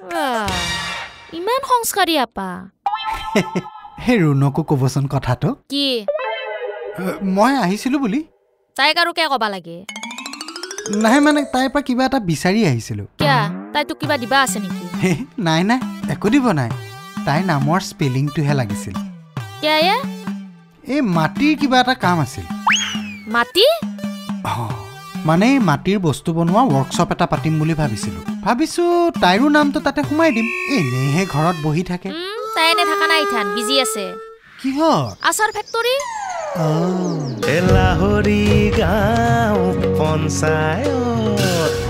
ইমান সংস্কাৰী আপা হে ৰুণকো ক'বচোন কথাটো কি মই আহিছিলোঁ বুলি তাইক আৰু কিয় ক'বা লাগে নাই মানে তাইৰ পৰা কিবা এটা বিচাৰি আহিছিলোঁ কিয় তাই তোক কিবা দিবা আছে নেকি নাই নাই একো দিব নাই তাইৰ নামৰ স্পেলিংটোহে লাগিছিল কিয় এই মাটিৰ কিবা এটা কাম আছিল মাটি মানে মাটিৰ বস্তু বনোৱা ৱৰ্কশ্বপ এটা পাতিম বুলি ভাবিছোঁ তাইৰো নামটো তাতে সোমাই দিম এনেহে ঘৰত বহি থাকে তাই এনে থকা নাই থান বিজি আছে কিহৰ আচাৰ ফেক্টৰী লাহৰি গাঁও পঞ্চায়ত